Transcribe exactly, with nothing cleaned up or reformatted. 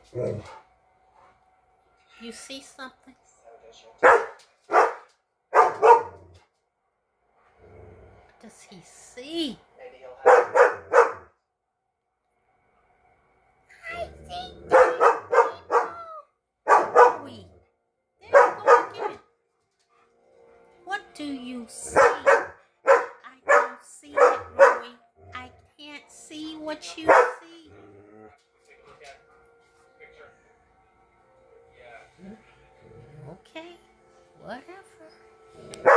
You see something? What does he see? I see people. Chloe, there you go again. What do you see? I don't see it, Roy. I can't see what you see. Okay, whatever.